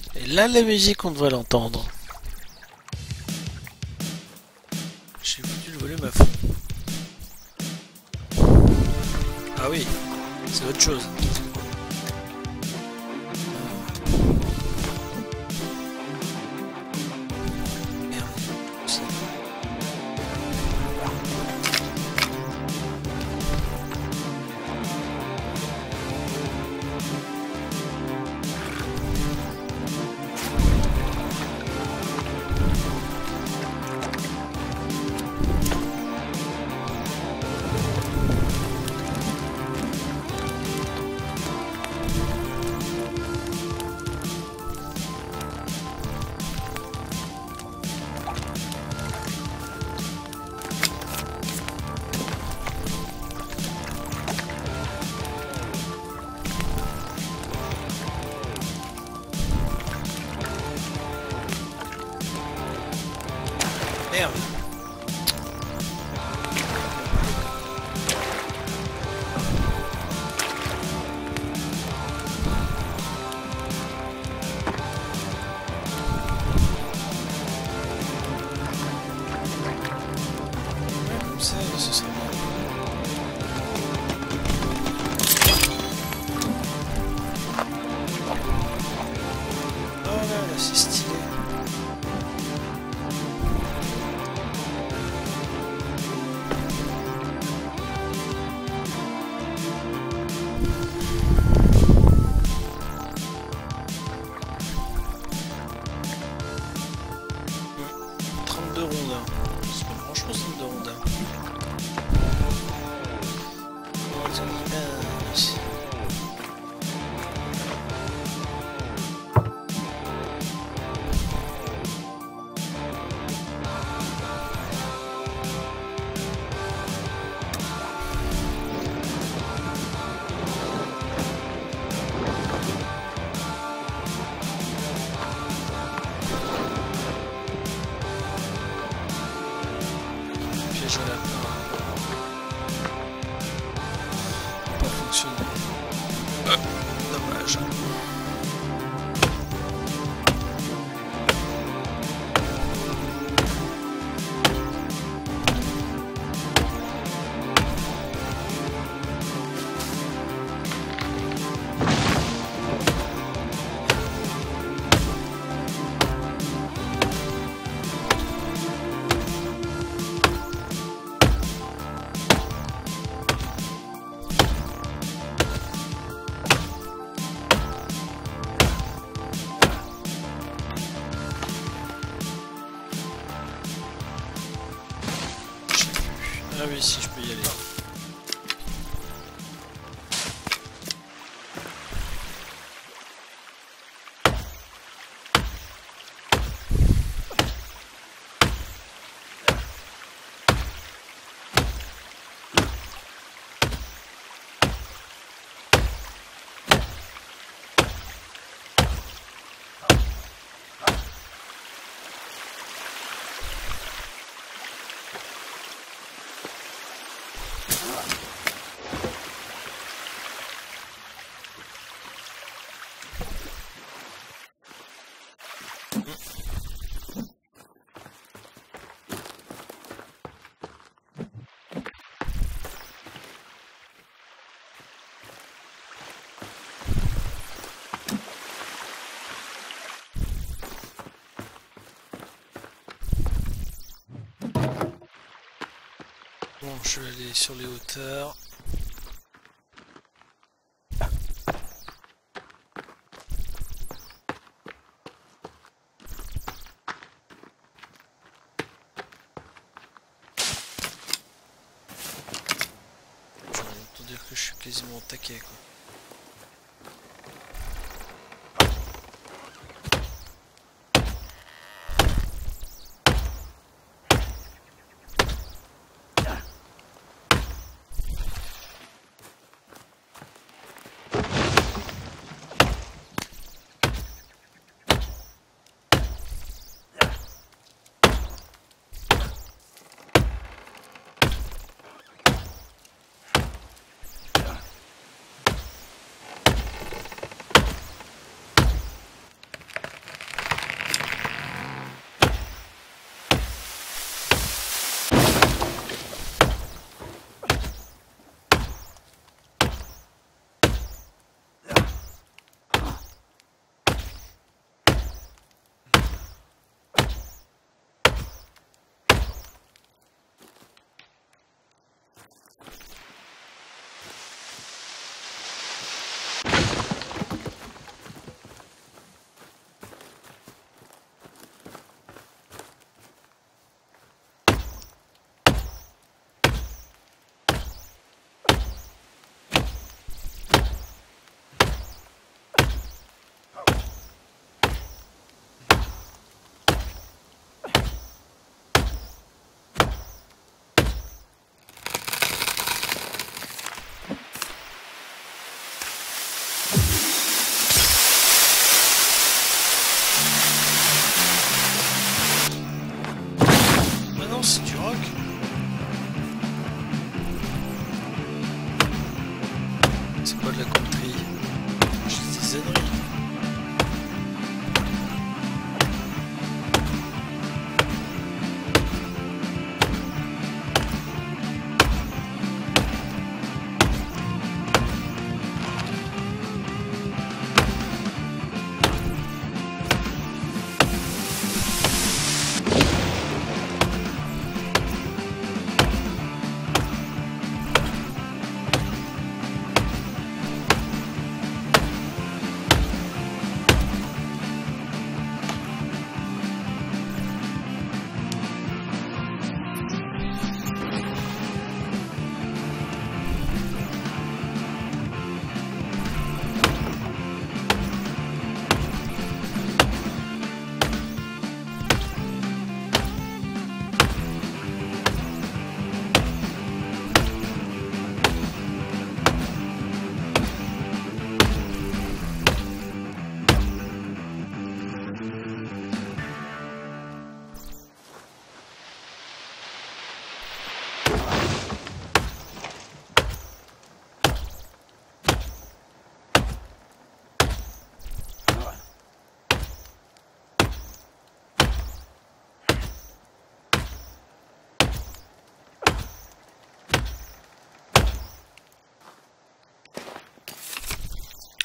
Et là, la musique, on devrait l'entendre. J'ai foutu le volume à fond. Ah oui, c'est autre chose. Merde. Si. Merde. Ouais, comme ça, ce serait bien. Oh là là, c'est stylé. Mmh. 32 rondins. C'est pas franchement 32 rondins. Oh, c'est immense. Piège à lapin. Pas fonctionné. Dommage. Ah oui, si je peux y aller. Bon, je vais aller sur les hauteurs. Autant dire que je suis quasiment au taquet, quoi.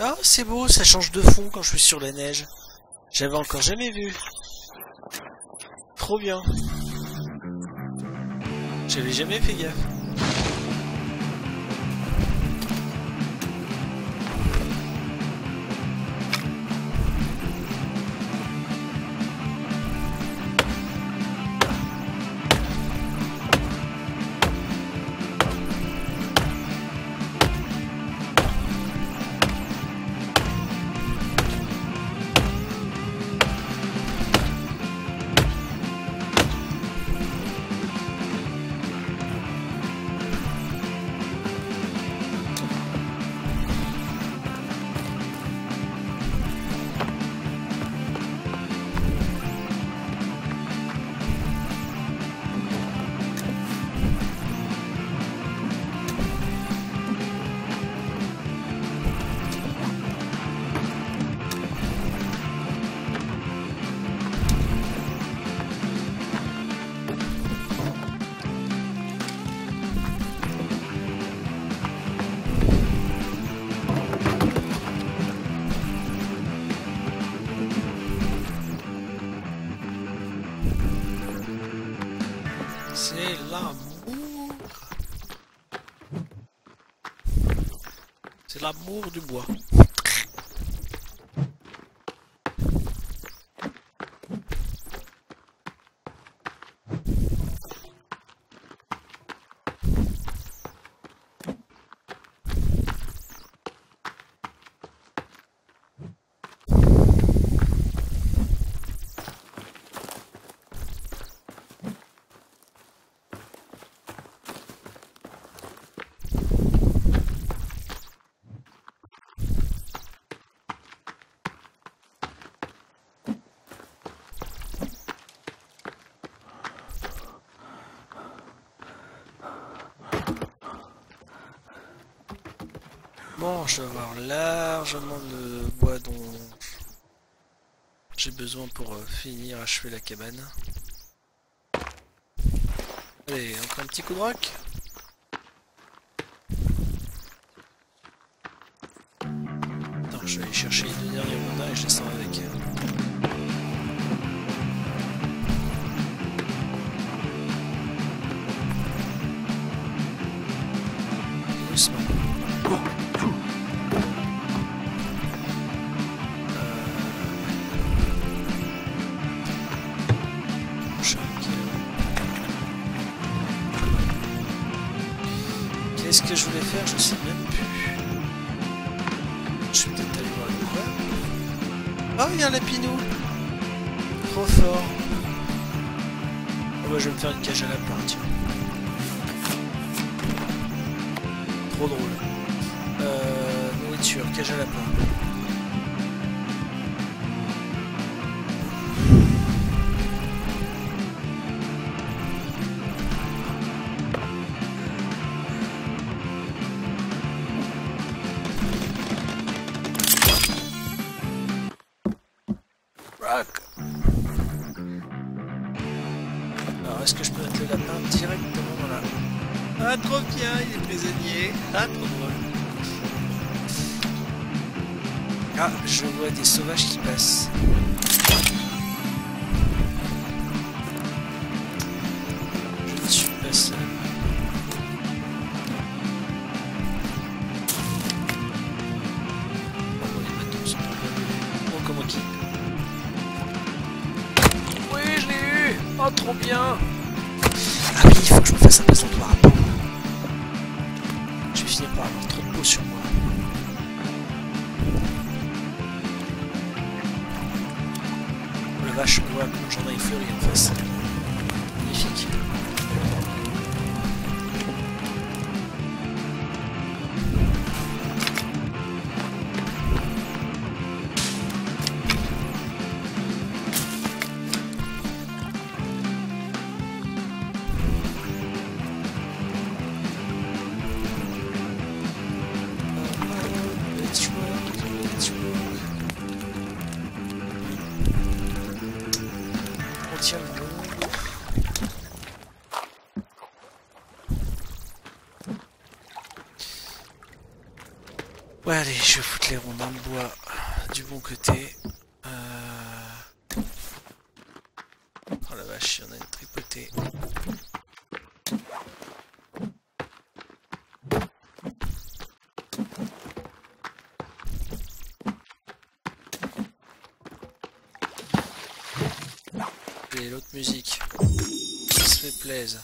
Ah, c'est beau, ça change de fond quand je suis sur la neige. J'avais encore jamais vu. Trop bien. J'avais jamais fait gaffe. C'est l'amour. C'est l'amour du bois. Bon, je vais avoir largement de bois dont j'ai besoin pour finir, achever la cabane. Allez, encore un petit coup de roc. Attends, je vais aller chercher les deux derniers rondins et je les sors avec. Doucement. Qu'est-ce que je voulais faire? Je sais même plus. Je vais peut-être aller voir le quoi. Oh, il y a un lapinou. Trop fort. Oh, bah, je vais me faire une cage à lapin, tiens. Trop drôle. Nourriture, cage à lapin. Alors, est-ce que je peux mettre le lapin directement dans la... Ah, trop bien, il est prisonnier. Ah, trop drôle. Ah, je vois des sauvages qui passent. Je ne suis pas seul. Oh, les bateaux sont pas bien. Oh, comment qui... Oui, je l'ai eu. Oh, trop bien. Ah oui, il faut que je me fasse un présentoir à peau. Je vais finir par avoir trop de peau sur moi. Oh la vache, on voit mon jardin effleuré en face. Magnifique. Ouais, allez, je vais foutre les ronds dans le bois du bon côté. Oh la vache, il y en a une tripotée. Et l'autre musique. Ça se fait plaisir.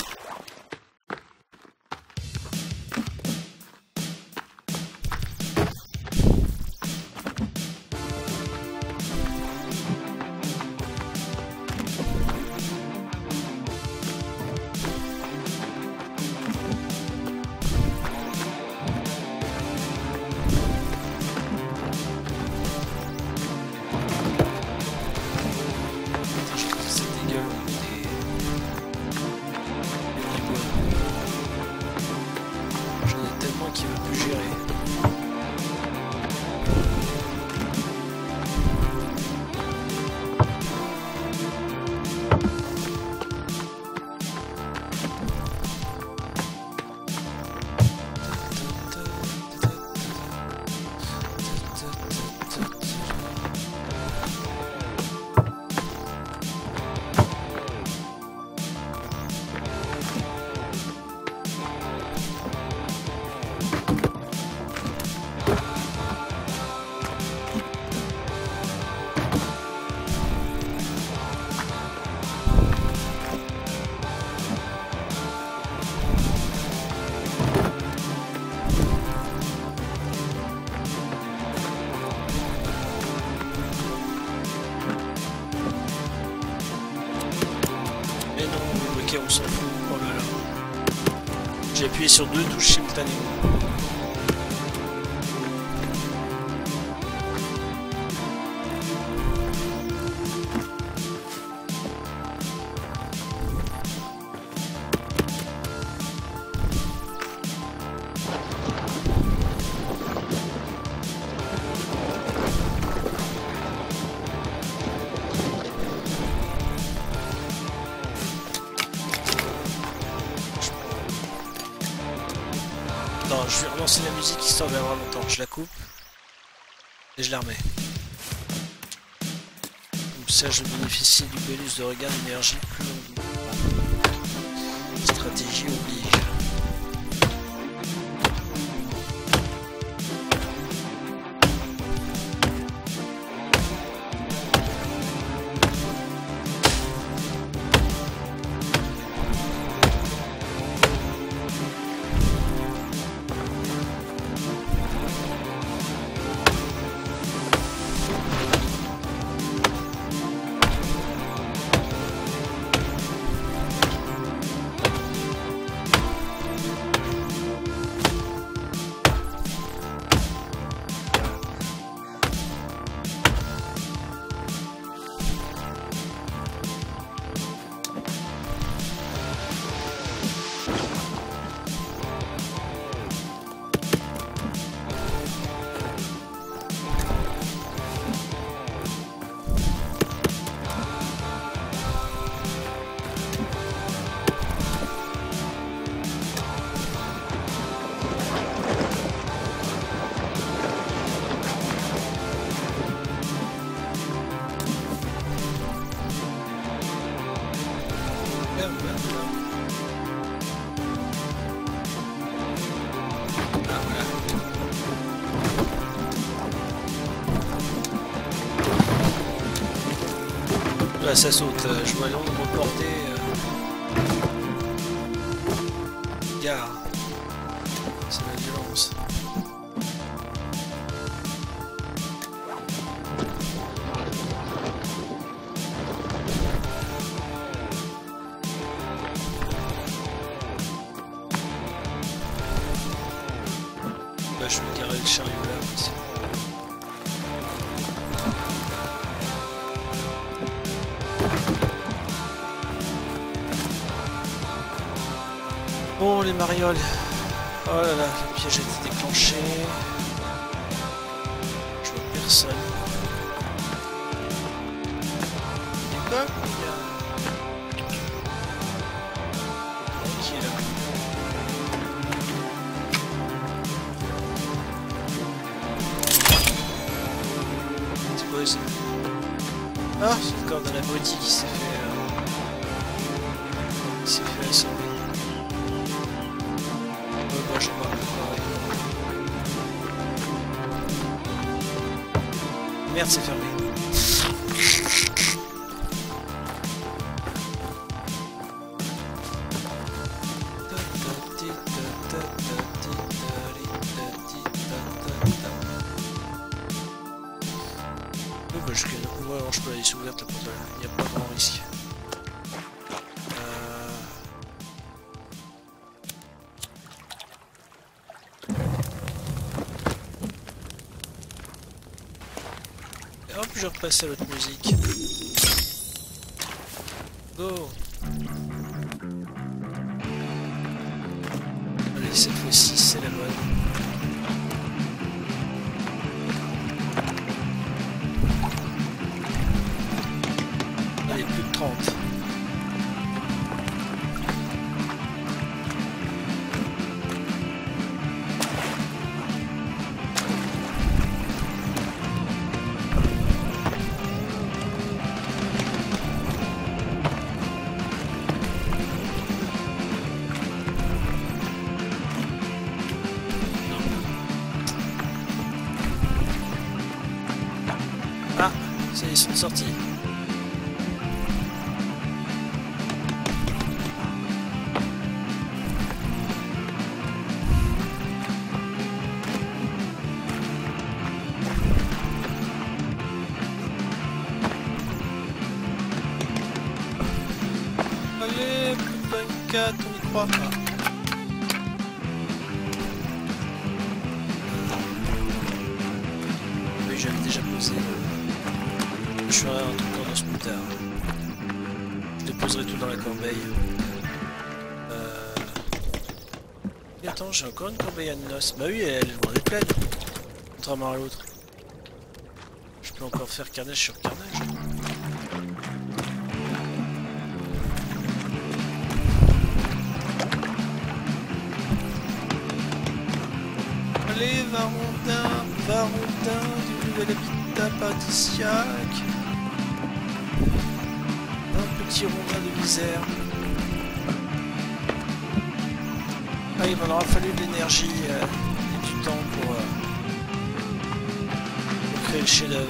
On s'en fout. Oh là là. J'ai appuyé sur 2 touches simultanément. Non, je vais relancer la musique histoire d'avoir longtemps. Je la coupe et je la remets. Comme ça, je bénéficie du bonus de regain d'énergie plus longtemps. Stratégie oblige. Là, ça saute, je vois l'ombre porter. Gare. C'est la violence. Bah, je vais garer le chariot là aussi. Bon, les marioles. Oh là là, le piège a été déclenché. Je vois personne. Il est pas, qui est là? Ah, c'est le corps d'un abruti qui s'est fait assommer. Ouais, bah j'en marre pareil. Merde, c'est fermé. Ouais, alors je peux la laisser ouverte la porte, il n'y a pas grand risque. Et hop, je repasse à l'autre musique. Go! Allez, cette fois-ci, c'est la bonne. Allez, plus de 30. Ah, ça y est, ils sont sortis. Allez, plus de 24, on y croit pas. Oui, j'avais déjà posé. Je ferai un truc en os plus tard. Je déposerai tout dans la corbeille. Et attends, j'ai encore une corbeille à noces. Bah oui, elle est pleine. Contrairement à l'autre. Je peux encore faire carnage sur carnage. Allez, Varondin du nouvel habitat paradisiaque. Un petit rondin de misère. Ah, il m'en aura fallu de l'énergie et du temps pour créer le chef-d'œuvre.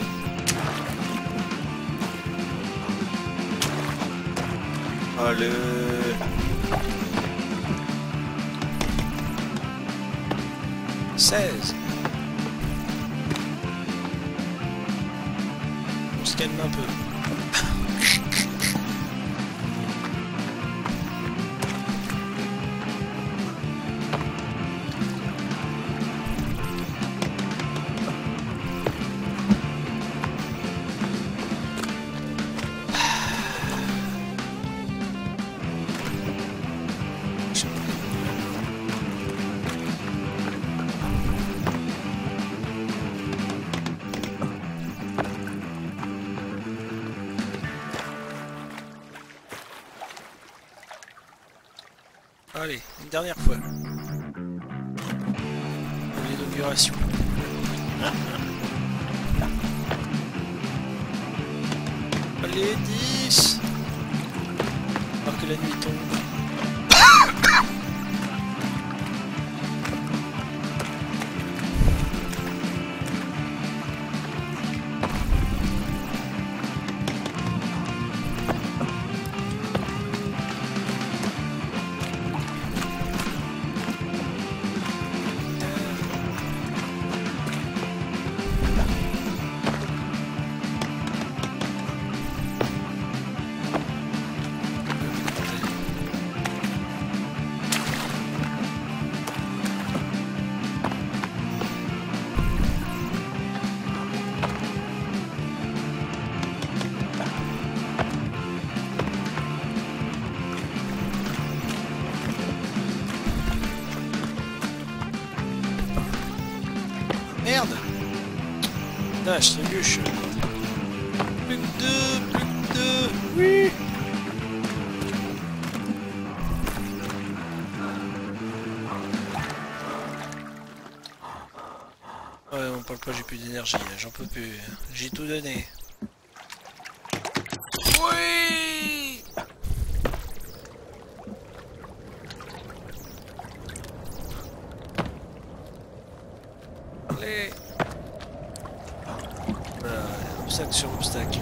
Allez. « 16. On se calme un peu. Allez, une dernière fois. Pour l'inauguration. Allez, 10. Alors que la nuit tombe. Merde! Dash, c'est bûche. Plus que 2, plus que 2. Oui! Ouais, on parle pas, j'ai plus d'énergie, j'en peux plus. J'ai tout donné. Oui. Allez. Voilà, obstacle sur obstacle.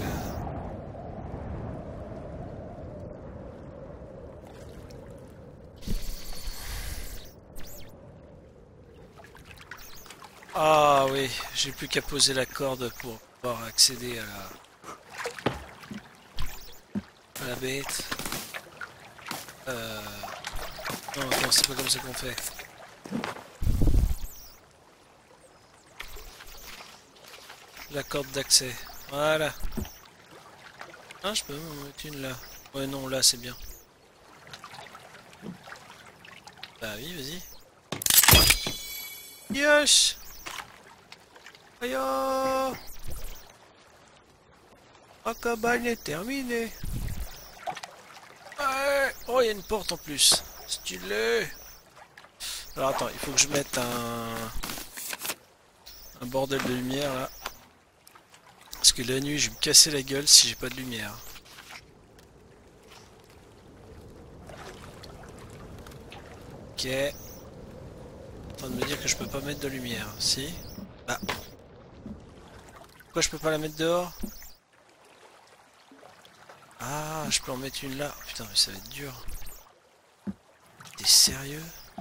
Ah oui, j'ai plus qu'à poser la corde pour pouvoir accéder à la bête. Non, attends, c'est pas comme ça qu'on fait. La corde d'accès. Voilà. Ah, je peux me mettre une là. Ouais, non, là, c'est bien. Bah oui, vas-y. Yes! Aïe! La cabane est terminée. Ouais. Oh, il y a une porte en plus. Stylé. Alors attends, il faut que je mette un bordel de lumière là. Parce que la nuit, je vais me casser la gueule si j'ai pas de lumière. Ok. En train de me dire que je peux pas mettre de lumière. Si? Ah. Pourquoi je peux pas la mettre dehors? Ah, je peux en mettre une là. Putain, mais ça va être dur. T'es sérieux?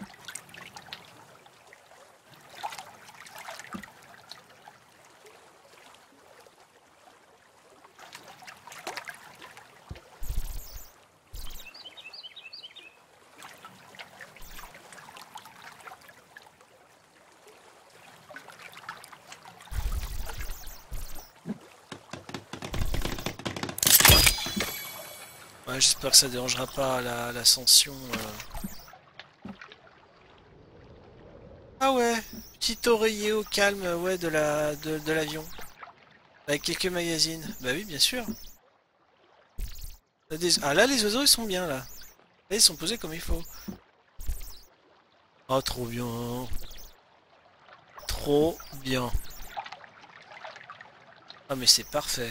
Ouais, j'espère que ça dérangera pas l'ascension. Ah ouais, petit oreiller au calme, ouais, de l'avion. Avec quelques magazines. Bah oui, bien sûr. Ah là, les oiseaux, ils sont bien, là. Là, ils sont posés comme il faut. Oh, trop bien. Trop bien. Ah, mais c'est parfait.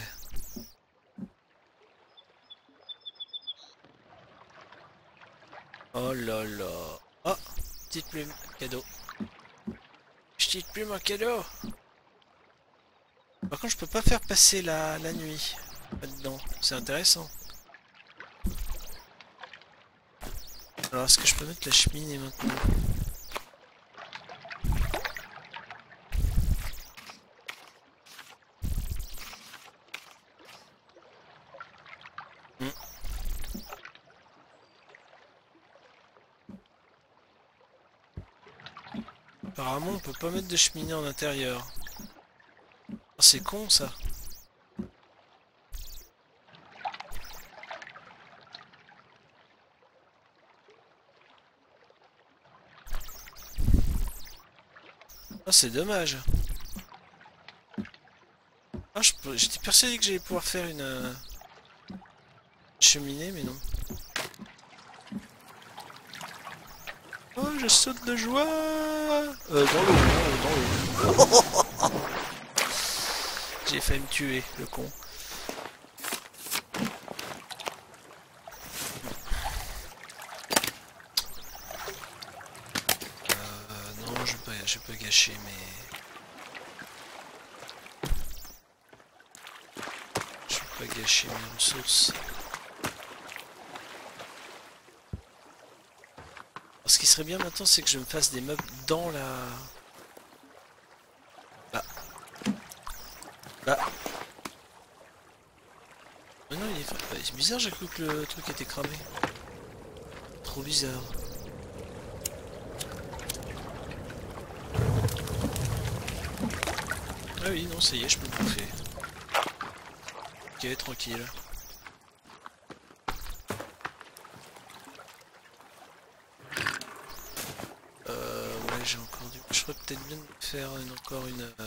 Oh là là. Oh, petite plume, cadeau. Petite plume, un cadeau. Par contre, je peux pas faire passer la nuit là-dedans. C'est intéressant. Alors, est-ce que je peux mettre la cheminée maintenant? Hmm. Apparemment, on peut pas mettre de cheminée en intérieur. Oh, c'est con, ça. Ah, c'est dommage. Ah, j'étais persuadé que j'allais pouvoir faire une cheminée, mais non. Oh, je saute de joie. Dans l'eau, dans l'eau. J'ai failli me tuer, le con. Non, je peux gâcher, mais... Je peux pas gâcher mes ressources. Ce qui serait bien maintenant, c'est que je me fasse des meubles dans la... Là. Là. Mais non, c'est bizarre, j'ai cru que le truc était cramé. Trop bizarre. Ah oui, non, ça y est, je peux le bouffer. Ok, tranquille. Ouais, j'ai encore du... Je ferais peut-être bien de faire encore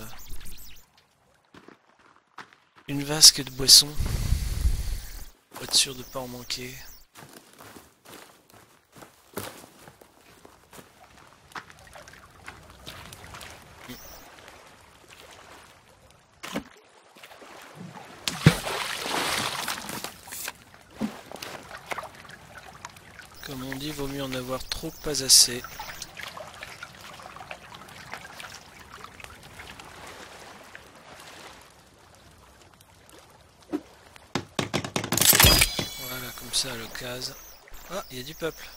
une vasque de boisson. Pour être sûr de pas en manquer. Comme on dit, vaut mieux en avoir trop que pas assez. Voilà, comme ça, à l'occasion. Ah, il y a du peuple.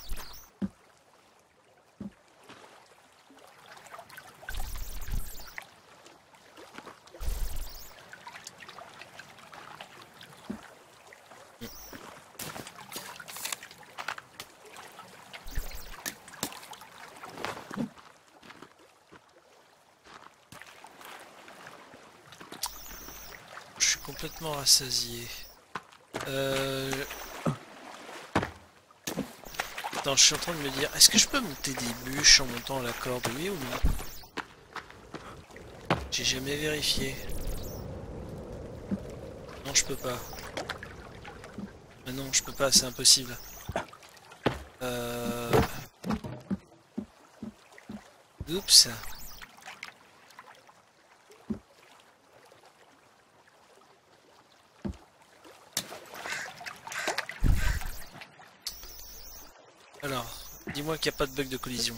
Je suis complètement rassasié. Attends, je suis en train de me dire, est-ce que je peux monter des bûches en montant la corde, oui ou non? J'ai jamais vérifié. Non, je peux pas. Ah non, je peux pas, c'est impossible. Oups. Alors, dis-moi qu'il n'y a pas de bug de collision.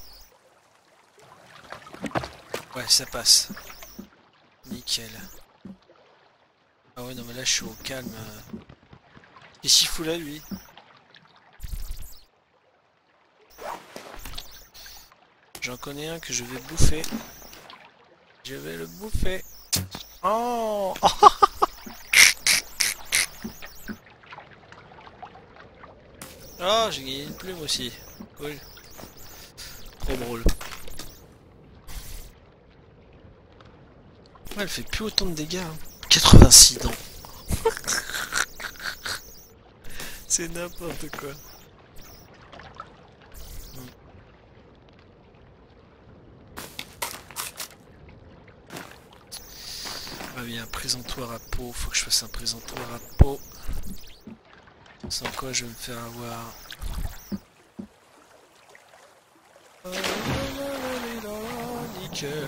Ouais, ça passe. Nickel. Ah ouais, non mais là je suis au calme. Qu'est-ce qu'il fout là, lui? J'en connais un que je vais bouffer. Je vais le bouffer. Oh, oh, j'ai gagné une plume aussi. Cool. Trop drôle. Ouais, elle fait plus autant de dégâts. Hein. 86 dents. C'est n'importe quoi. Ah oui, un présentoir à peau. Faut que je fasse un présentoir à peau. Sans quoi je vais me faire avoir. Nickel.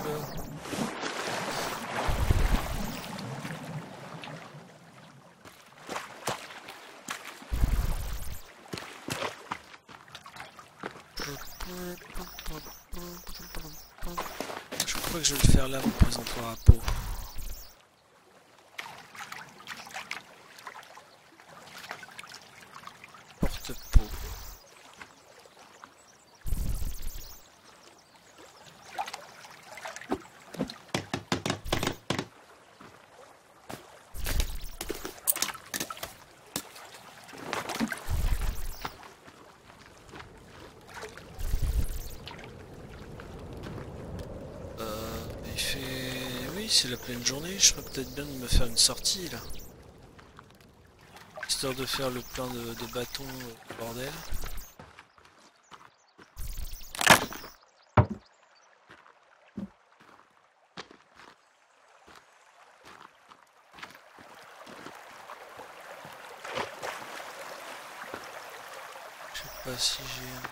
Je crois que je vais le faire là, mon présentoir à peau. Porte-peau. Il fait... Oui, c'est la pleine journée, je ferais peut-être bien de me faire une sortie là. Histoire de faire le plein de bâtons au bordel. Je sais pas si j'ai...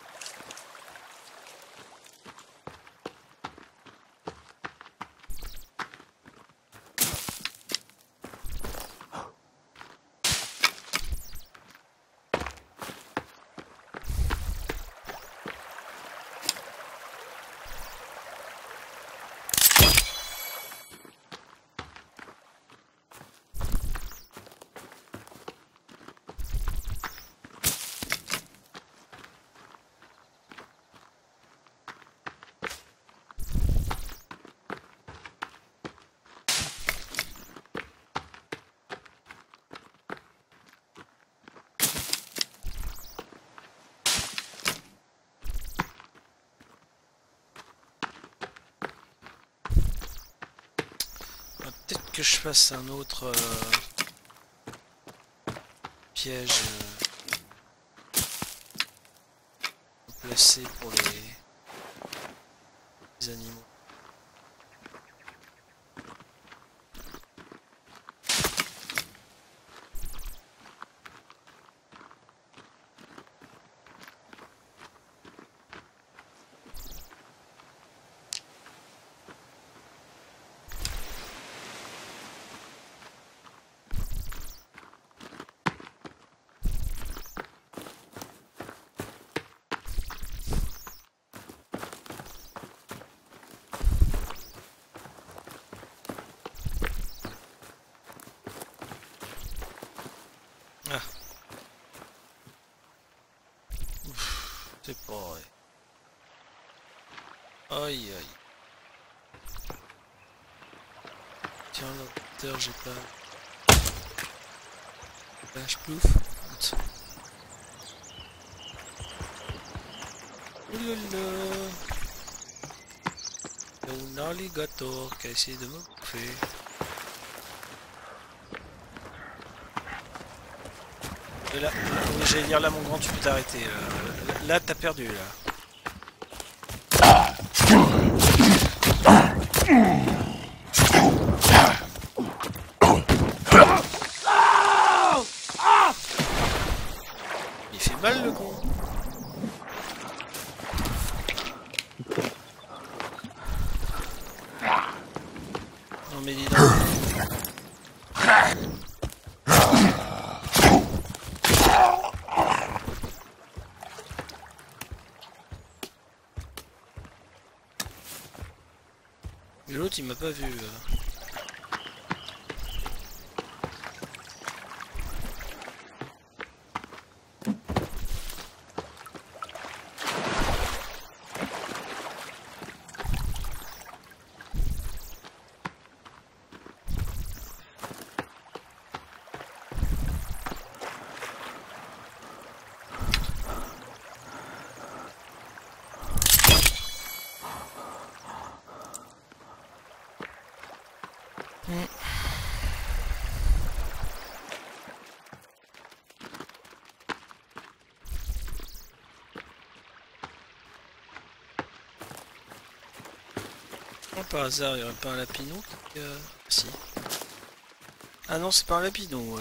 Peut-être que je fasse un autre piège placé pour les animaux. C'est pas vrai. Aïe aïe. Tiens, l'ordinateur, j'ai pas. Flash plouf. Oulala. Il y a un alligator qui a essayé de me bouffer. Et là, oui, j'allais dire là, mon grand, tu peux t'arrêter. Là, t'as perdu là. Il fait mal le con. Non mais dis donc. Mais l'autre il m'a pas vu. Par hasard, il n'y aurait pas un lapinou qui... Si. Ah non, c'est pas un lapinou.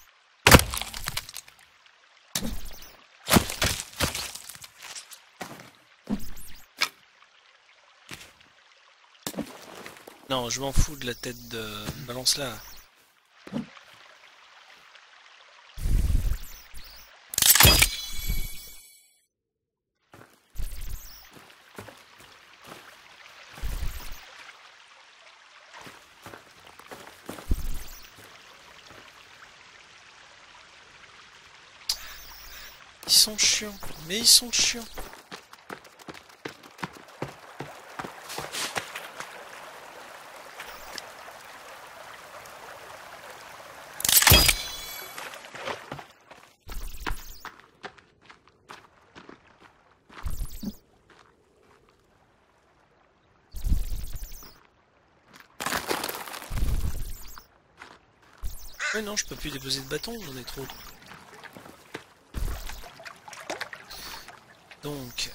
Non, je m'en fous de la tête de... Balance là. Ils sont chiants, mais ils sont chiants. Ouais non, je peux plus déposer de bâton, j'en ai trop. Donc,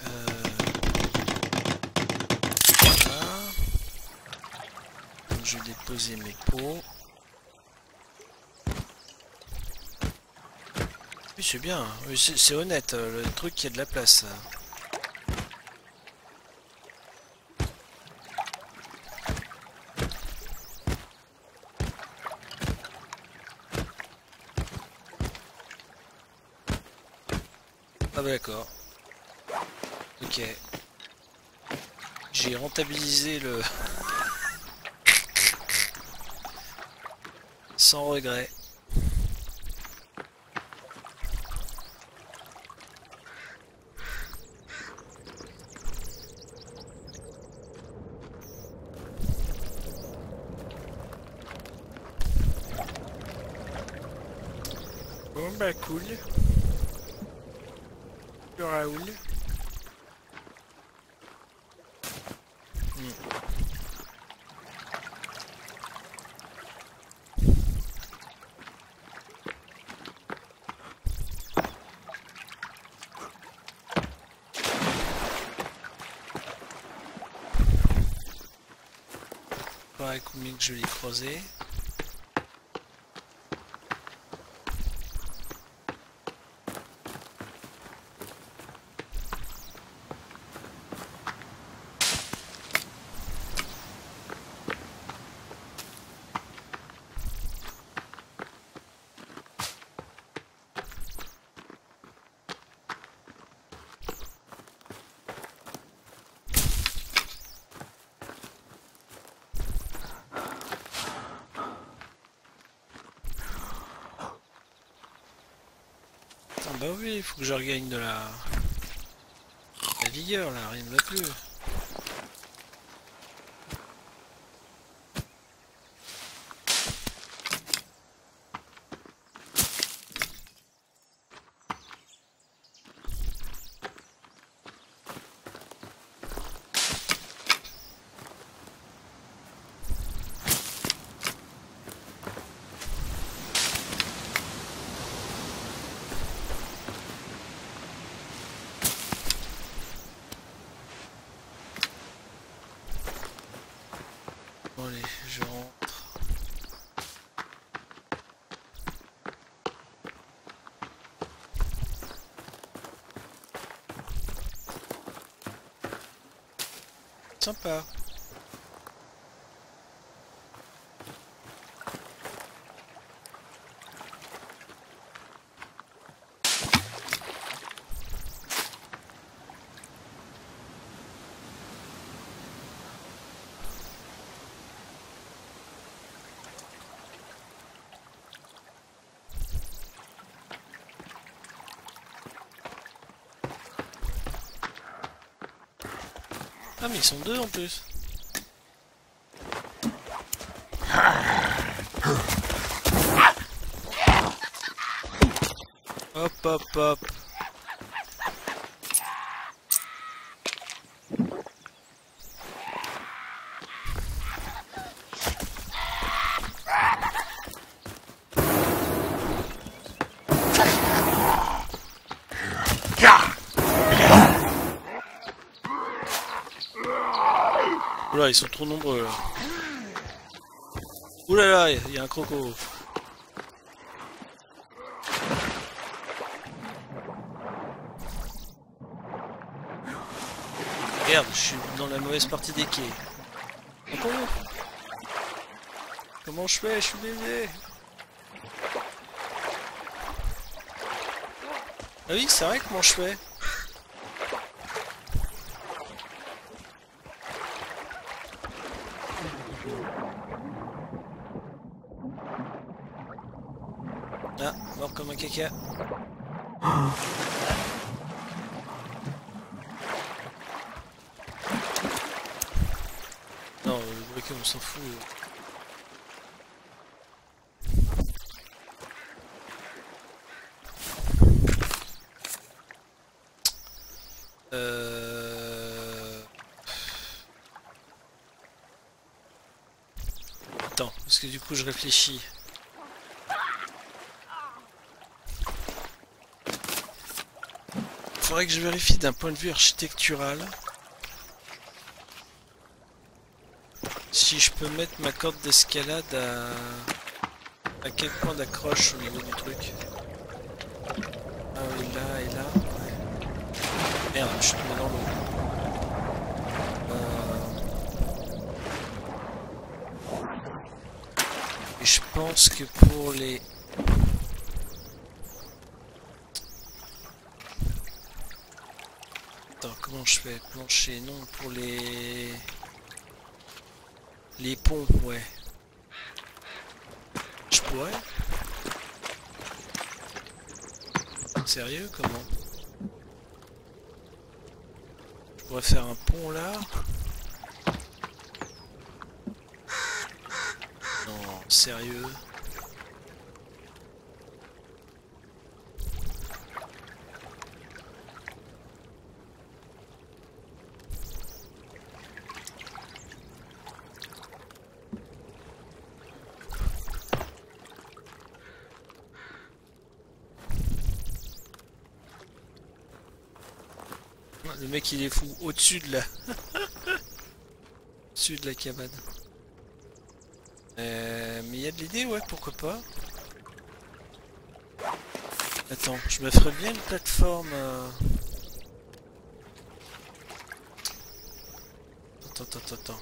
voilà. Donc, je vais déposer mes pots. Oui, c'est bien, oui, c'est honnête, le truc qui a de la place. Ah bah d'accord. Ok. J'ai rentabilisé le... Sans regret. Bon bah cool. Le Raoul. Pareil combien que je l'ai creusé. Ah bah oui, il faut que je regagne de la... vigueur là, rien ne va plus. Bon allez, je rentre. Sympa. Ah mais ils sont deux en plus. Hop hop hop. Oula, ils sont trop nombreux là. Oulala, il y a un croco. Merde, je suis dans la mauvaise partie des quais. Comment je fais? Je suis baisé. Ah oui, c'est vrai, comment je fais? Ah, mort comme un caca. Non, le briquet on s'en fout. Attends, parce que du coup je réfléchis. Faudrait que je vérifie d'un point de vue architectural si je peux mettre ma corde d'escalade à quel point d'accroche au niveau du truc. Ah oui, là et là. Merde, je suis tombé dans l'eau. Et je pense que pour les... Attends, comment je fais? Plancher? Non, pour les... Les ponts, ouais. Je pourrais? Sérieux, comment? Je pourrais faire un pont là? Non, sérieux? Le mec il est fou, au-dessus de la... au-dessus de la cabane. Mais il y a de l'idée, ouais, pourquoi pas. Attends, je me ferais bien une plateforme... Attends.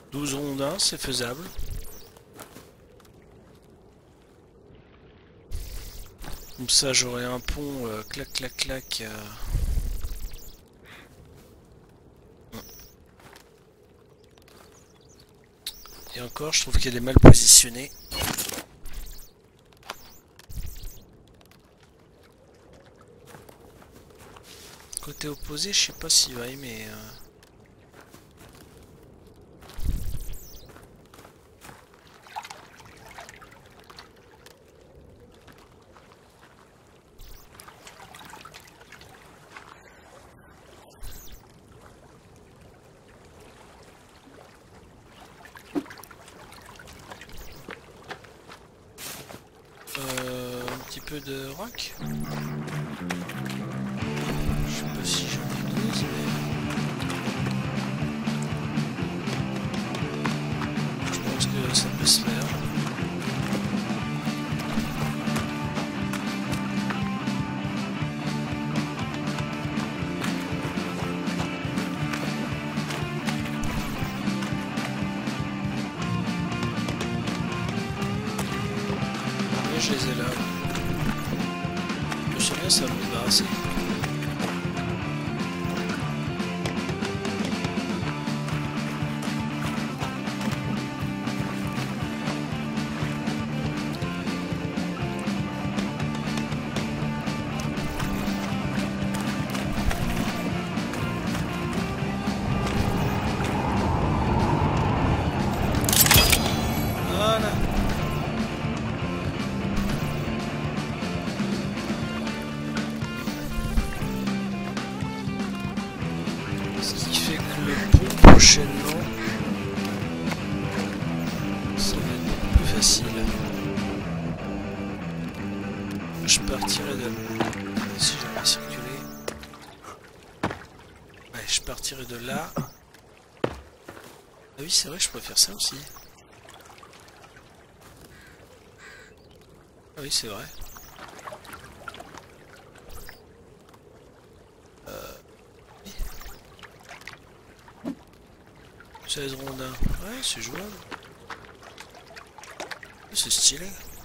12 rondins, c'est faisable. Comme ça, j'aurai un pont clac clac clac. Et encore, je trouve qu'elle est mal positionnée. Côté opposé, je sais pas s'il va aimer. Un petit peu de rock. Je sais pas si j'en ai 12, mais je pense que ça peut se faire. Et je les ai là. Je me souviens, ça va me débarrasser. Voilà. Ce qui fait que le pont prochainement, ça va être beaucoup plus facile. Je partirai de... Si j'avais circulé... Ouais, je partirai de là. Ah oui, c'est vrai, je pourrais faire ça aussi. Ah oui, c'est vrai. 16 rondins. Ouais, c'est jouable. C'est stylé.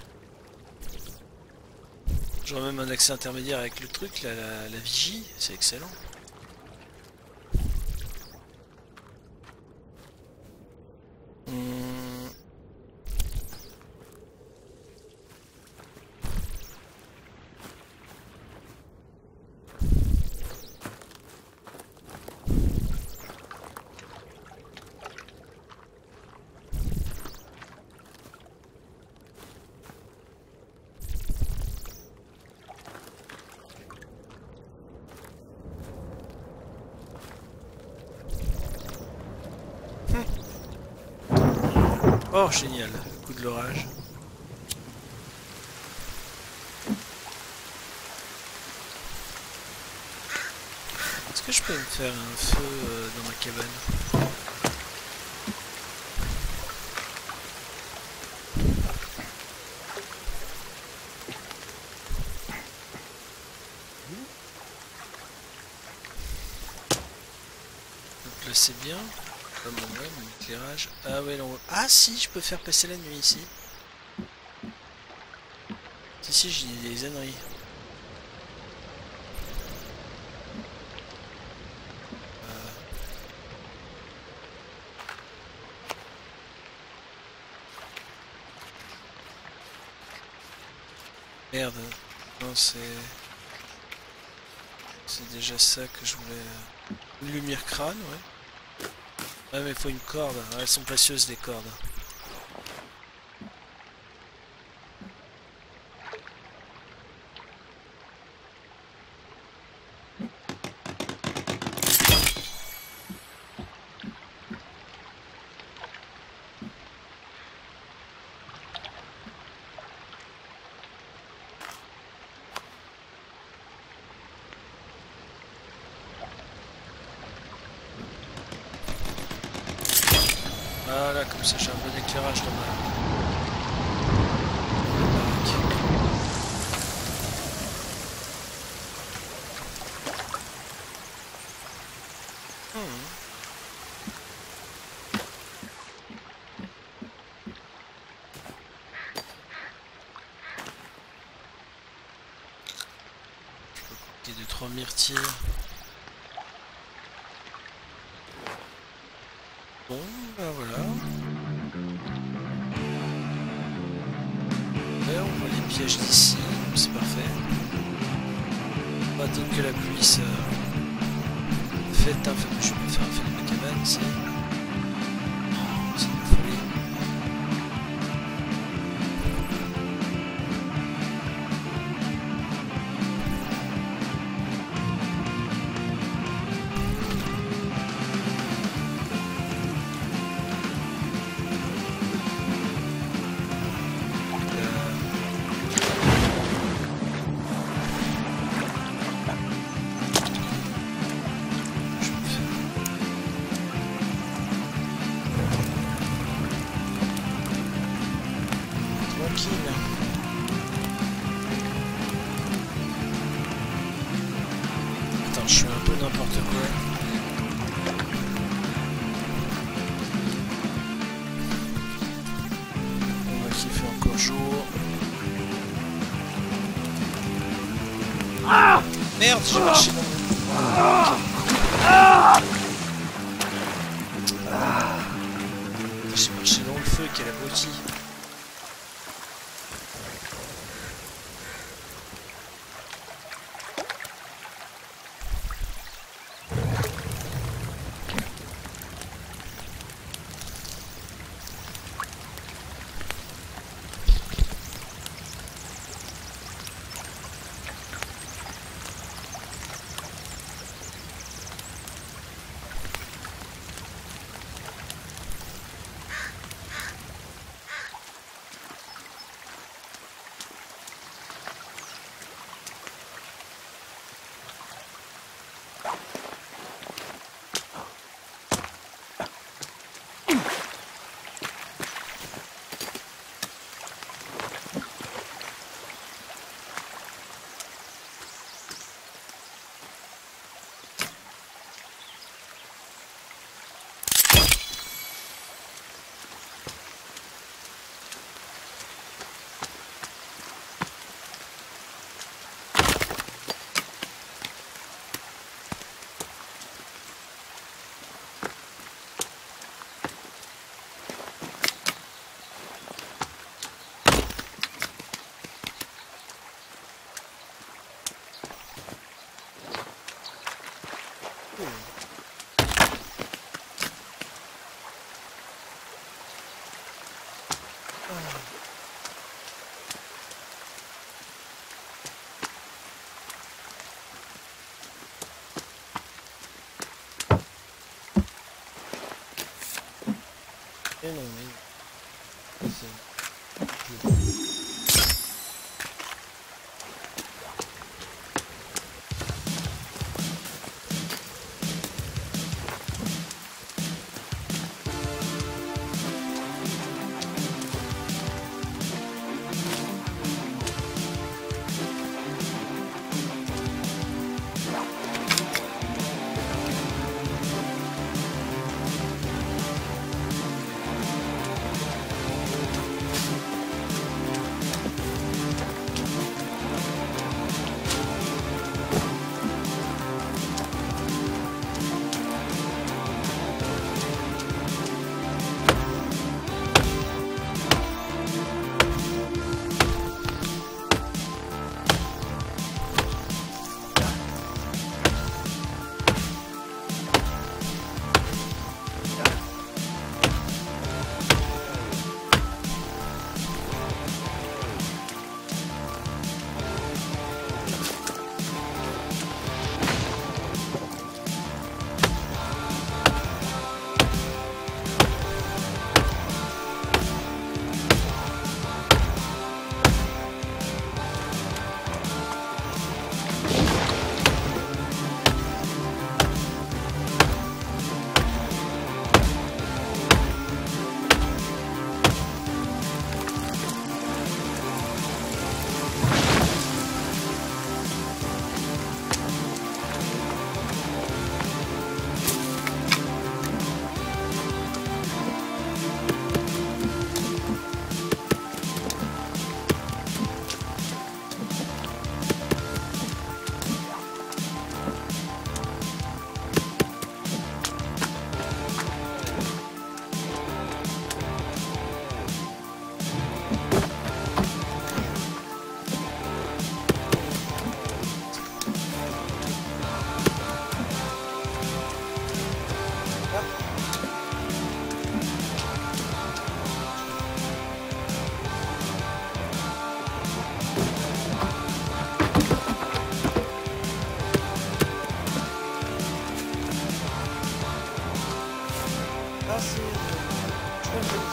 J'aurai même un accès intermédiaire avec le truc, la vigie. C'est excellent. Oh, génial, le coup de l'orage. Est-ce que je peux me faire un feu dans ma cabane? Donc là c'est bien. Pas mon ouais, mon éclairage. Ah ouais non. Ah si, je peux faire passer la nuit ici. Si j'ai des âneries. Merde. Non c'est déjà ça que je voulais. Une lumière crâne, ouais. Ouais mais il faut une corde. Elles sont précieuses les cordes. Voilà, comme ça j'ai un bon éclairage dans ma baraque. myrtille. Bon, bah voilà. Là, on voit les pièges d'ici, c'est parfait. On va attendre que la pluie se... Faites un feu, je peux faire un feu de ma cabane ici. C'est une folie. Attends, je suis un peu n'importe quoi. On voit qu'il fait encore jour. Ah merde, j'ai marché dans le... J'ai marché dans le feu, quelle abruti. Et non, mais... Ah, c'est... Je crois que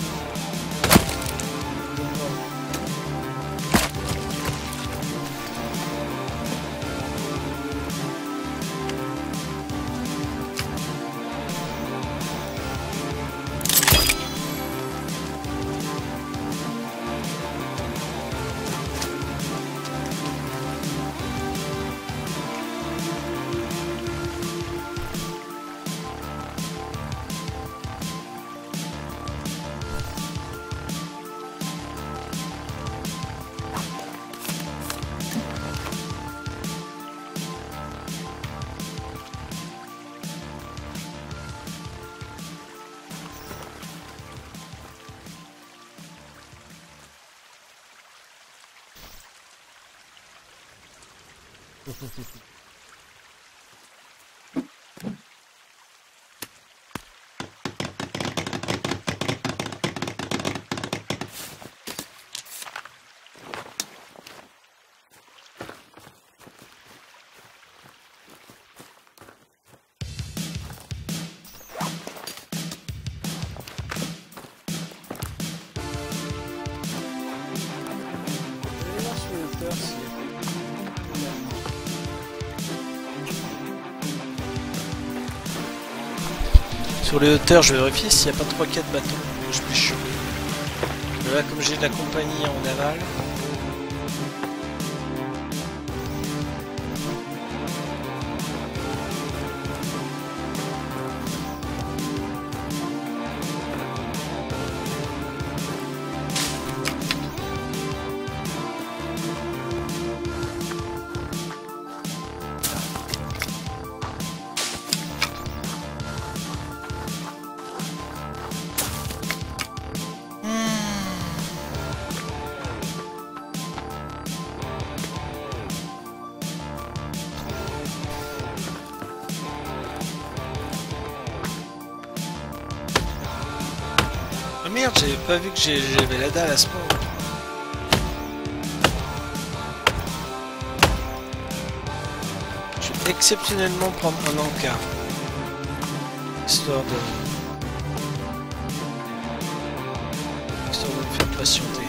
sur les hauteurs, je vais vérifier s'il n'y a pas 3-4 bateaux que je puisse choper. Là, comme j'ai de la compagnie en aval. Merde, j'avais pas vu que j'avais la dalle à ce moment. Je vais exceptionnellement prendre un encart. Histoire de me faire patienter.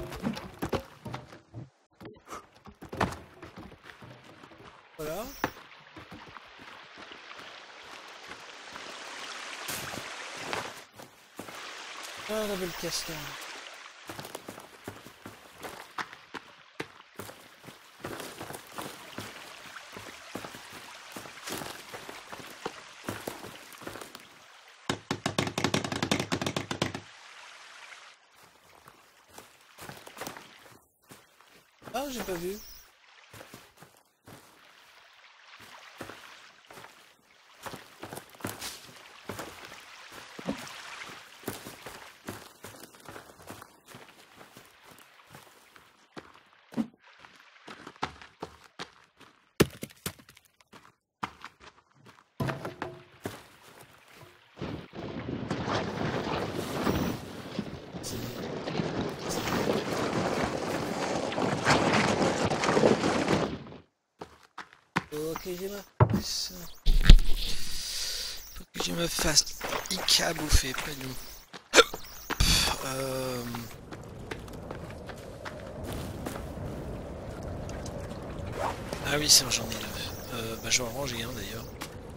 Voilà. Ah, la belle cascade. Ah, j'ai pas vu. Faut que je me fasse Ika à bouffer, pas nous. Ah oui, c'est j'en ai là. Bah je vais en ranger un d'ailleurs.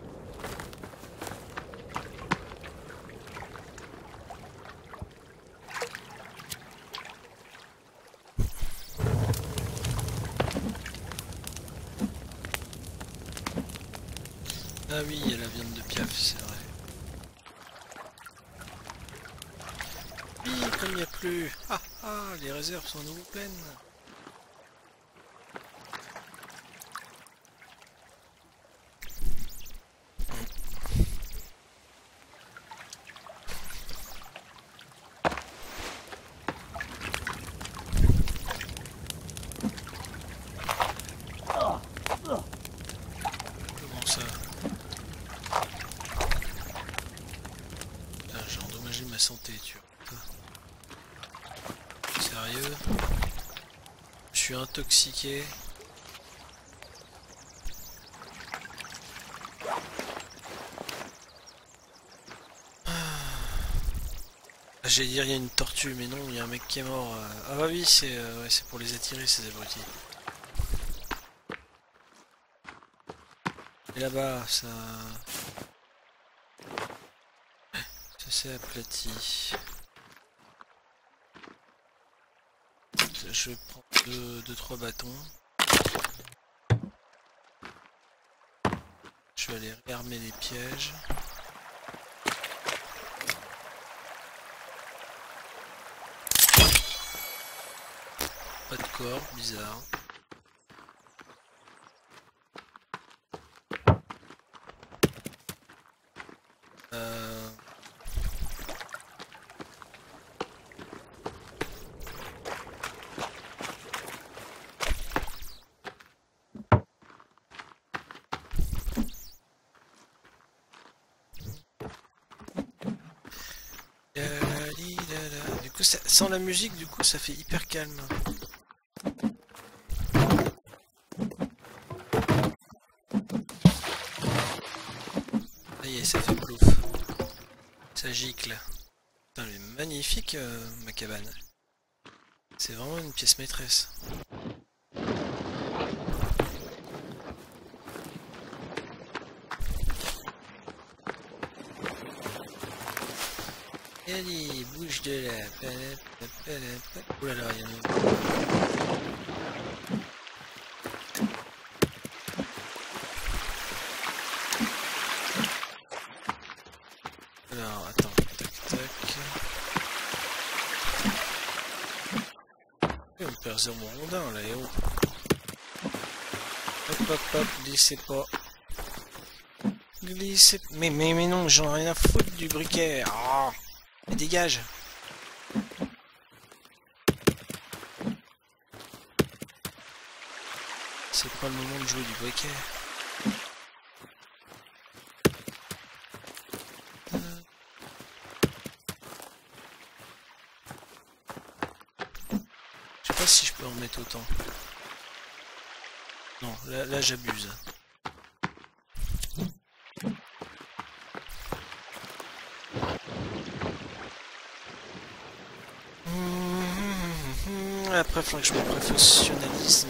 Ah oui, il y a la viande de piaf, c'est vrai. Oui, comme il n'y a plus. Ah ah, les réserves sont à nouveau pleines. Comment ça? Putain, j'ai endommagé ma santé, tu vois. Sérieux? Je suis intoxiqué. J'allais dire il y a une tortue, mais non, il y a un mec qui est mort. Ah bah oui, c'est ouais, c'est pour les attirer, ces abrutis. Et là-bas, ça s'est aplati. Je vais prendre 2-3 bâtons. Je vais aller réarmer les pièges. Pas de corps, bizarre. Du coup, sans la musique, du coup, ça fait hyper calme. Ça y est, ça fait plouf. Ça gicle. Putain, elle est magnifique, ma cabane. C'est vraiment une pièce maîtresse. Allez, bouge de là. Oh là là, il y en a. Alors, attends, tac tac. Et on perd 0 rondin là, et oh. Hop hop hop, glissez pas. Glissez. Mais non, j'en ai rien à foutre du briquet. Oh. Mais dégage. C'est pas le moment de jouer du briquet. Je sais pas si je peux en mettre autant. Non, là j'abuse. Après, il faudra que je me professionnalise.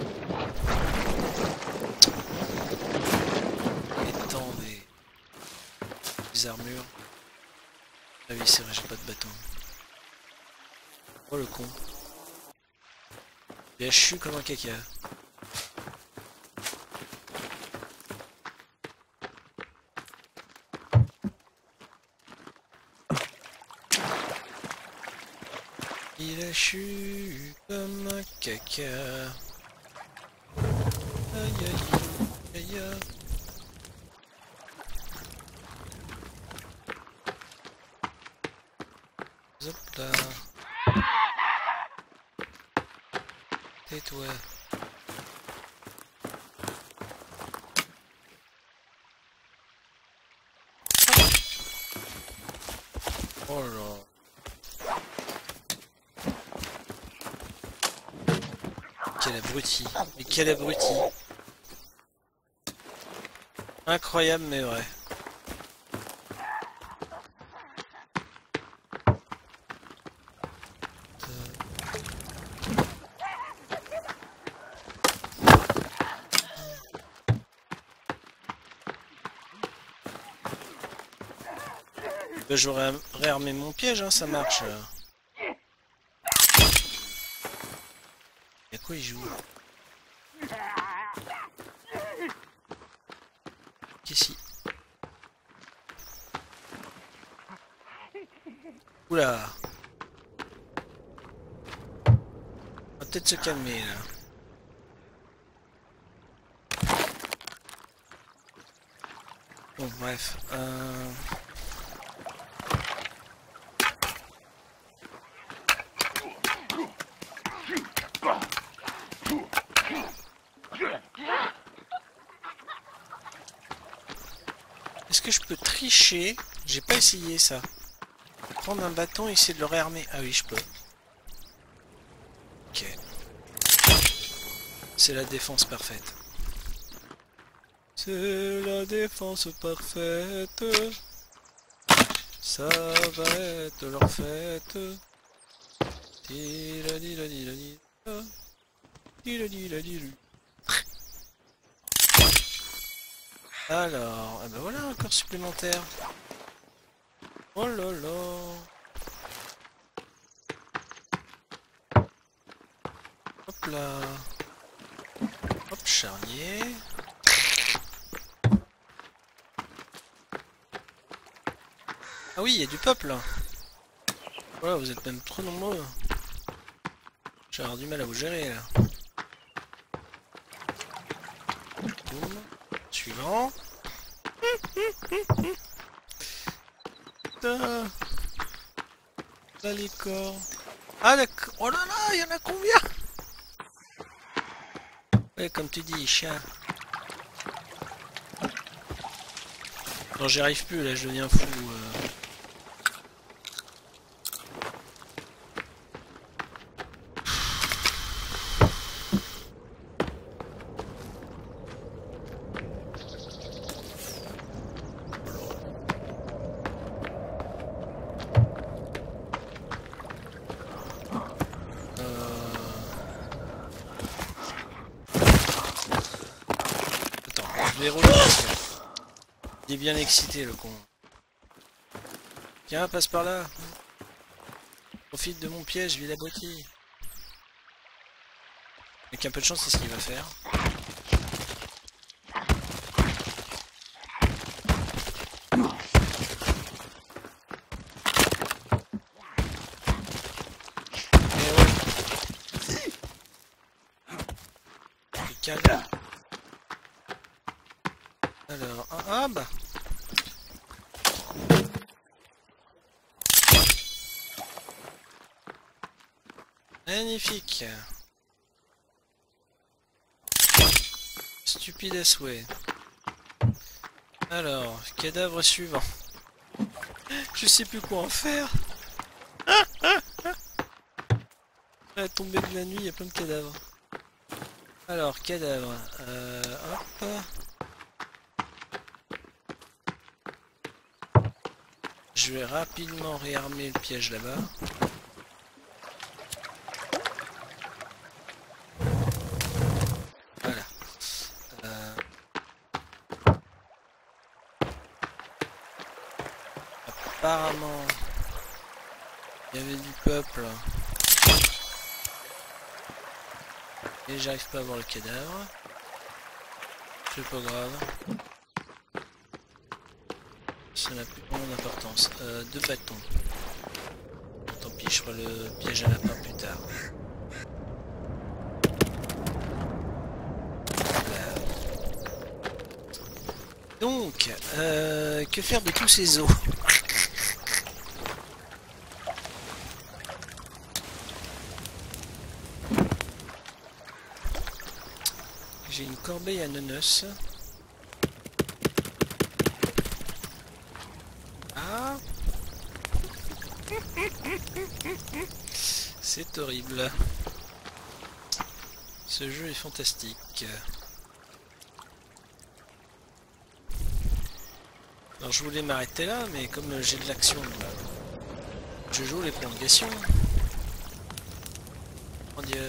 Attendez. les armures. Ah oui, c'est vrai, j'ai pas de bâton. Oh le con. Il a chu comme un caca. Il a chu comme un caca. Aïe aïe aïe aïe. Hop là. Tais-toi. Oh là. Quel abruti. Mais quel abruti. Incroyable mais vrai. J'aurais réarmé mon piège, hein, ça marche. Y'a quoi il joue? Qu'ici? Oula! On va peut-être se calmer là. Bon bref. Est-ce que je peux tricher? J'ai pas essayé ça. Prendre un bâton et essayer de le réarmer. Ah oui, je peux. Ok. C'est la défense parfaite. C'est la défense parfaite. Ça va être leur fête. Alors, ah ben voilà un corps supplémentaire. Oh là là. Hop là. Hop, charnier. Ah oui, il y a du peuple là. Voilà, vous êtes même trop nombreux. Je vais avoir du mal à vous gérer là. Boum. Suivant. Putain. Là les corps. Ah d'accord. Oh là là, il y en a combien? Ouais, comme tu dis, chien. Non, j'y arrive plus là, je deviens fou. Il est bien excité le con. Tiens, passe par là. Profite de mon piège, vis la bottille. Avec un peu de chance, c'est ce qu'il va faire. Calme. Alors, ah bah. Magnifique. Stupide à souhait. Alors, cadavre suivant. Je sais plus quoi en faire. À la tombée de la nuit, il y a plein de cadavres. Alors, cadavre. Hop. Je vais rapidement réarmer le piège là-bas. Voilà. apparemment, il y avait du peuple. Et j'arrive pas à voir le cadavre. C'est pas grave. Ça n'a plus grande importance. 2 bâtons. Bon, tant pis, je ferai le piège à lapin plus tard. Voilà. Donc, que faire de tous ces os? J'ai une corbeille à nonos. Ah, c'est horrible. Ce jeu est fantastique. Alors je voulais m'arrêter là, mais comme j'ai de l'action, je joue les prolongations. Mon Dieu.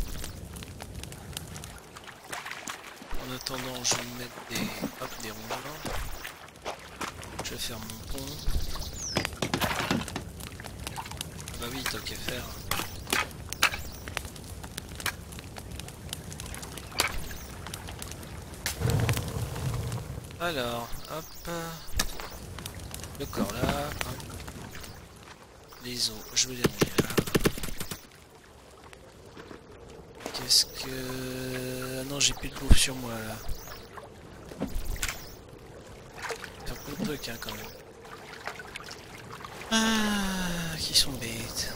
En attendant, je vais me mettre des rondins. Je vais faire mon pont. Bah oui, tant qu'à faire. Alors, hop. Le corps là. Hop. Les os, je vais les ranger là. Qu'est-ce que... Ah non, j'ai plus de bouffe sur moi là. Faire plein de trucs hein, quand même. Ah, qui sont bêtes.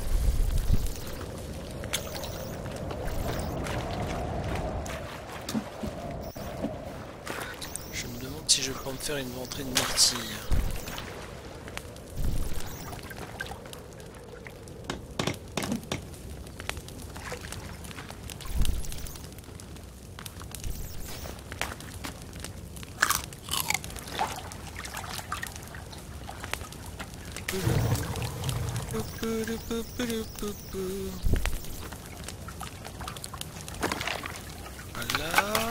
Je me demande si je peux me faire une ventrée de myrtille. Voilà.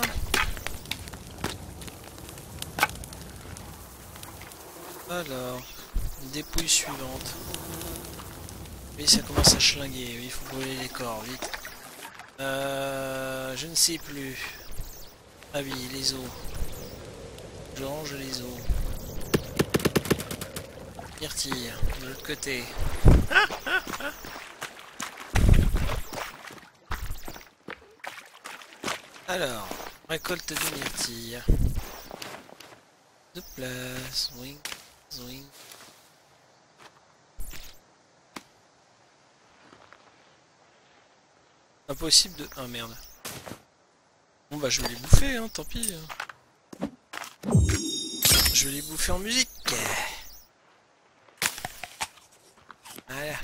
Alors, dépouille suivante. Oui, ça commence à schlinguer. Oui, il faut brûler les corps, vite. Je ne sais plus. Ah oui, les os. Je range les os. Myrtille, de l'autre côté. Alors, récolte de myrtille. De place, zwing, zwing. Impossible de... Ah merde. Bon bah je vais les bouffer, hein, tant pis. Je vais les bouffer en musique. Voilà.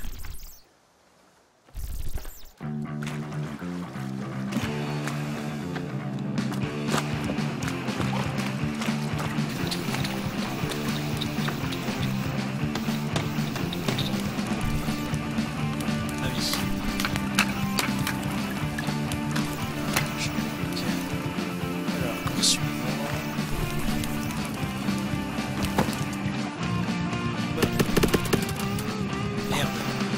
Merde.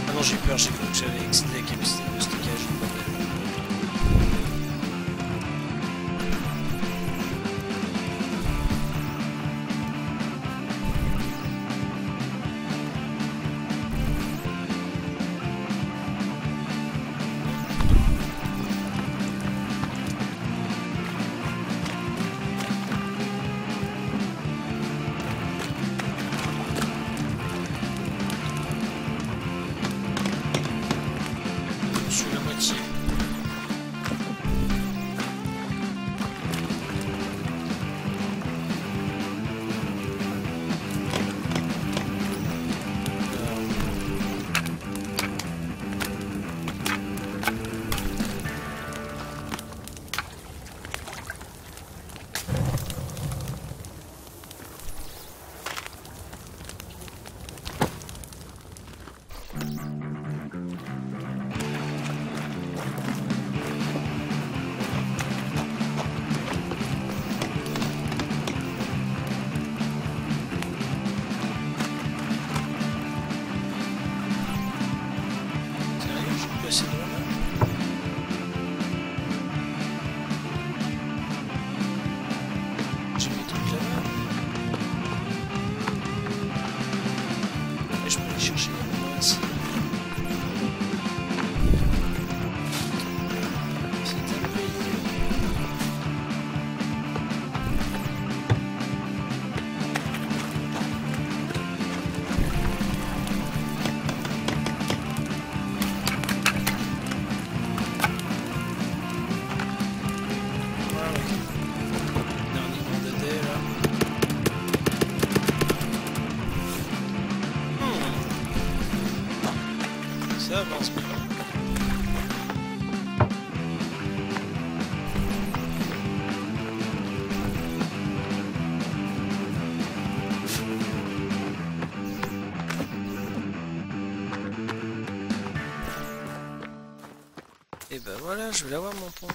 bah voilà, je vais l'avoir mon pont.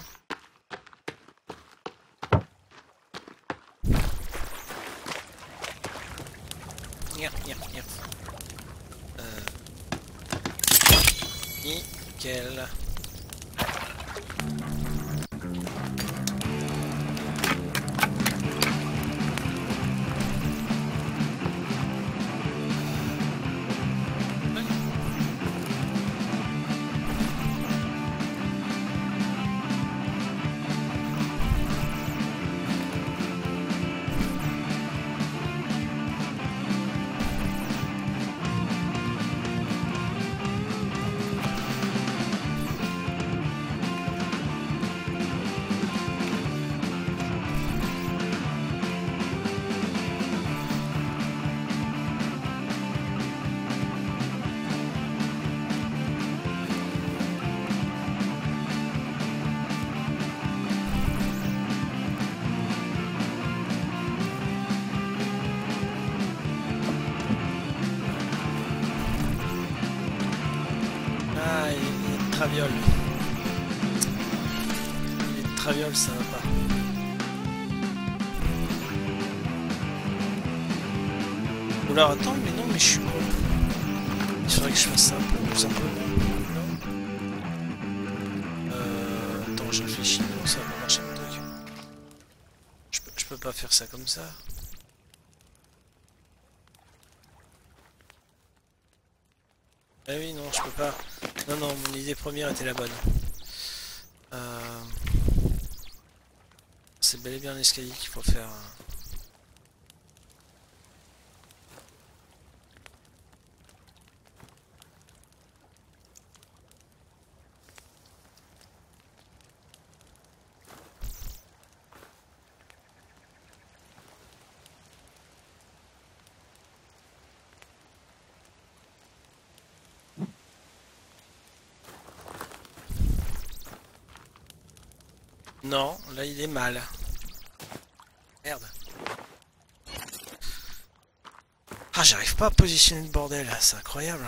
Nickel. Traviole. Les travioles, ça va pas. Oula, attends, mais non, mais je suis con. Il faudrait que je fasse ça un peu plus simplement. Attends, je réfléchis, non, ça va pas marcher mon truc. Je peux pas faire ça comme ça. Ah oui, non, je peux pas. Non, non, mon idée première était la bonne. C'est bel et bien l'escalier qu'il faut faire. Non, là il est mal. Merde. Ah, j'arrive pas à positionner le bordel, c'est incroyable.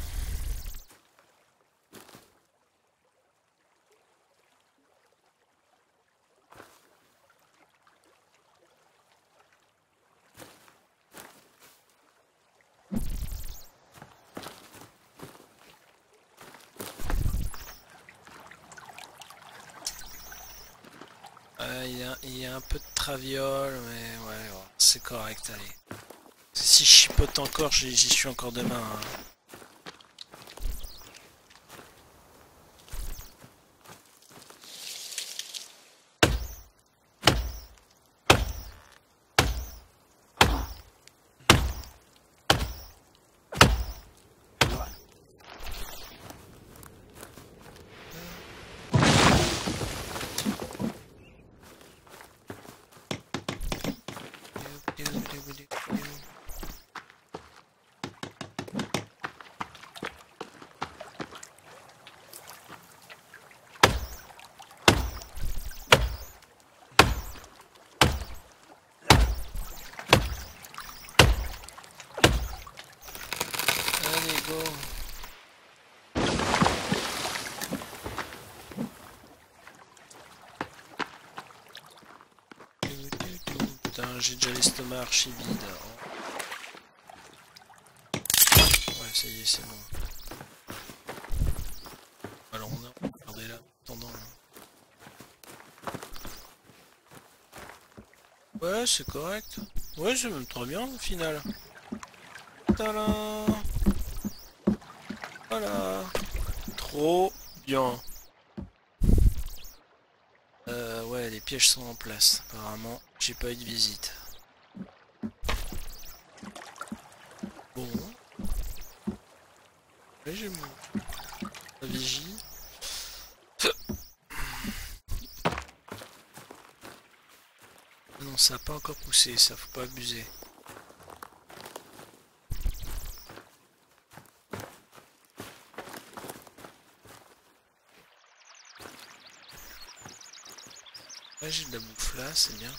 Il y a un peu de traviole, mais ouais, c'est correct, allez. Si je chipote encore, j'y suis encore demain. Hein. Putain, j'ai déjà l'estomac archi vide. Ouais, ça y est, c'est bon. Alors on a regardez là, attendant là. Ouais, c'est correct. Ouais, c'est même très bien au final. Tadam! Voilà. Trop bien. Ouais, les pièges sont en place. Apparemment, j'ai pas eu de visite. Bon. Ouais, j'ai la vigie. Non, ça a pas encore poussé, ça faut pas abuser. Ouais, j'ai de la bouffe là, c'est bien.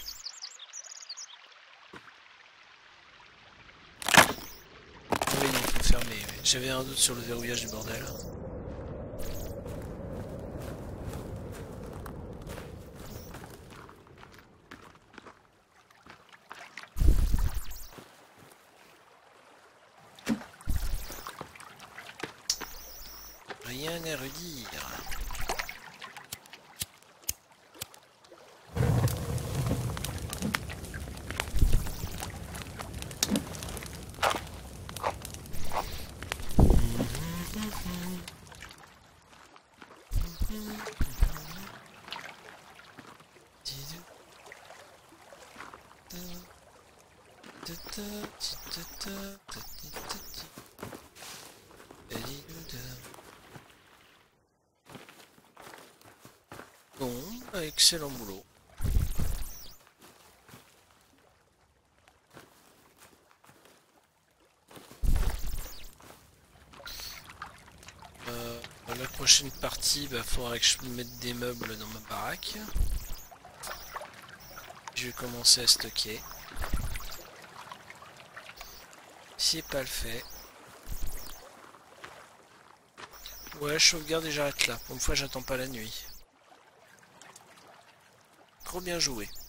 Oui, non, faut fermer. Ouais. J'avais un doute sur le verrouillage du bordel. un érudit. Bon, excellent boulot. La prochaine partie, il faudra que je mette des meubles dans ma baraque. Je vais commencer à stocker. Si c'est pas le fait. Ouais, je sauvegarde et j'arrête là. Pour une fois, j'attends pas la nuit. Trop bien joué.